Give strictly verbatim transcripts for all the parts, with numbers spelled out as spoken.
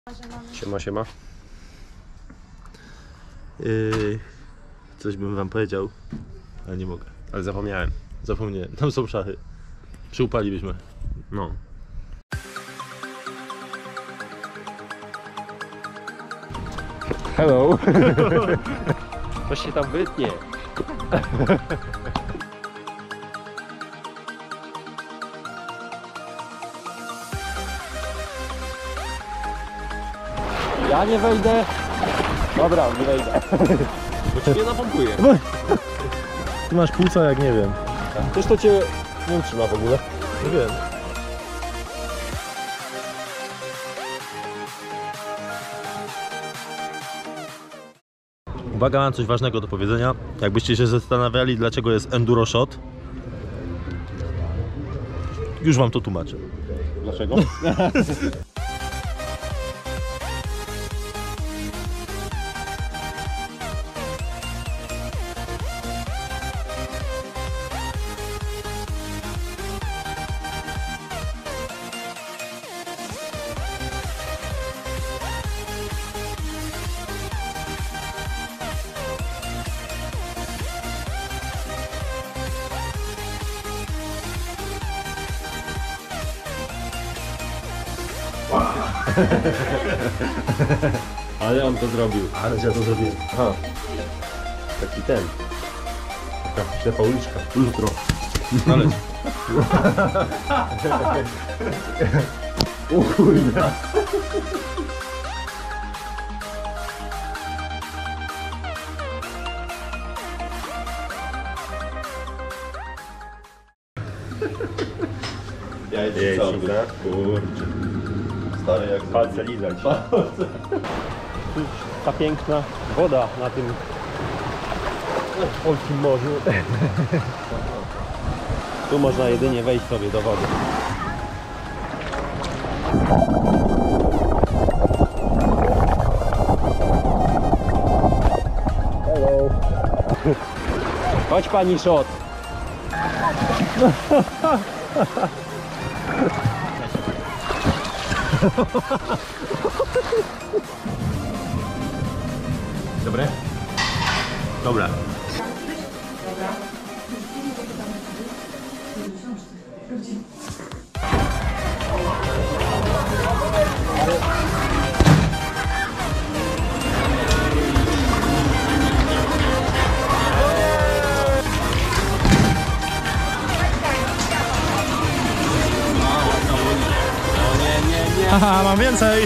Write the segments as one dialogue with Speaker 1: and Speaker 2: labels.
Speaker 1: Siema, siema.
Speaker 2: Yy, coś bym wam powiedział, ale nie mogę.
Speaker 1: Ale zapomniałem.
Speaker 2: Zapomniałem. Tam są szachy. Przyupalibyśmy.
Speaker 1: No. Hello. Coś się tam wytnie. Ja nie wejdę. Dobra, nie wejdę. Bo cię nie napompuję.
Speaker 2: Ty masz płuca jak nie wiem.
Speaker 1: Też to cię nie utrzyma w ogóle.
Speaker 2: Nie wiem. Uwaga, mam coś ważnego do powiedzenia. Jakbyście się zastanawiali, dlaczego jest Enduro Shot, już wam to tłumaczę.
Speaker 1: Dlaczego? Ale on to zrobił.
Speaker 2: Ale ja to zrobiłem.
Speaker 1: Aha. Taki ten.
Speaker 2: Taka ślepa uliczka. Lutro. Ale...
Speaker 1: O kurde.
Speaker 2: Ja
Speaker 1: Jej,
Speaker 2: idę kurczę. Stary jak
Speaker 1: Palce lizać. Ta piękna woda na tym polskim morzu. Tu można jedynie wejść sobie do wody. Hello. Chodź pani Shot.
Speaker 2: Dobre? Dobra. Haha, mam więcej!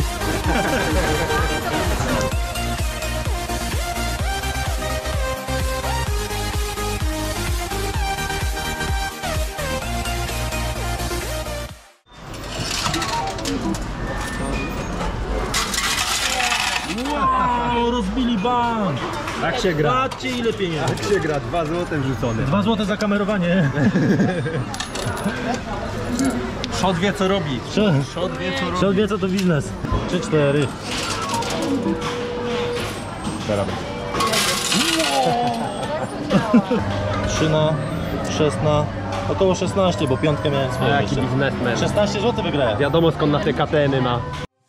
Speaker 2: Wow, rozbili bank!
Speaker 1: Tak się gra.
Speaker 2: Patrzcie ile pieniędzy!
Speaker 1: Tak się gra, dwa złote wrzucone.
Speaker 2: Dwa złote za kamerowanie.
Speaker 1: Shot wie co robi.
Speaker 2: Shot wie co robi. Shot wie co to biznes. Trzy, cztery.
Speaker 1: Teraz.
Speaker 2: Trzy na szesna. Około szesnaście, bo piątkę miałem swoją
Speaker 1: Jaki
Speaker 2: jeszcze.
Speaker 1: biznesmen.
Speaker 2: szesnaście złotych wygrałem.
Speaker 1: Wiadomo skąd na te K T N-y ma.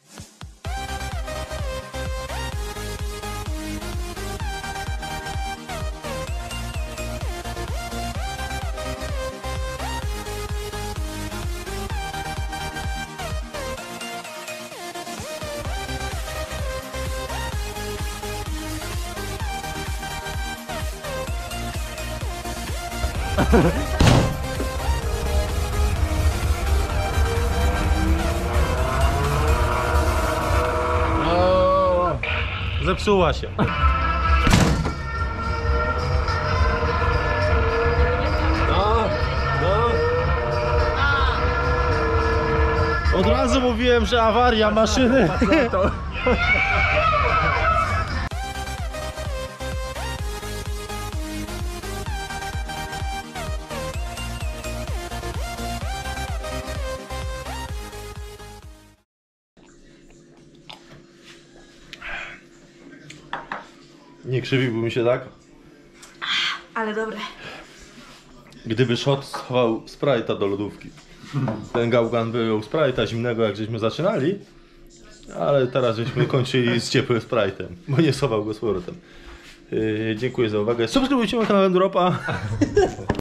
Speaker 2: Zepsuła się.
Speaker 1: No, no.
Speaker 2: Od razu mówiłem, że awaria maszyny. Nie krzywiłby mi się tak,
Speaker 3: Ale dobre.
Speaker 2: gdyby Shot schował Sprite'a do lodówki. Ten gałgan wyjął Sprite'a zimnego, jak żeśmy zaczynali, Ale teraz żeśmy kończyli z ciepłym Sprite'em, bo nie schował go z powrotem. Yy, dziękuję za uwagę. Subskrybujcie mój kanał Enduropa.